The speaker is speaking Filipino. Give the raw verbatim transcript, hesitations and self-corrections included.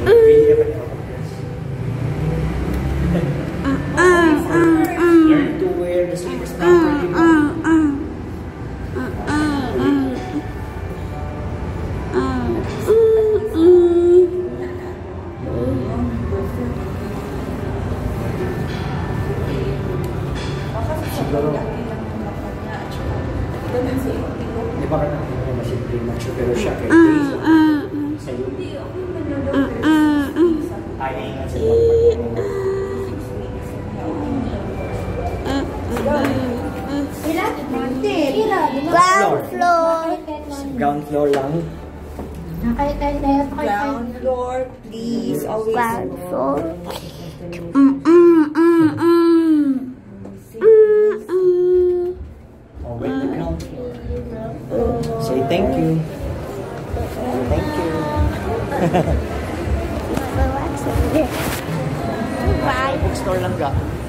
Learn to wear the slippers properly. Siguro, di ba ka natin na mas premature pero siya kay Days sa'yo. Ayaw nga sa Ground floor. Ground floor lang. Ground floor, please. Always. Ground floor. Mm mm mm mm. Oh, wait, the ground floor. Say thank you. Thank you. Bye. Bookstore lang ka.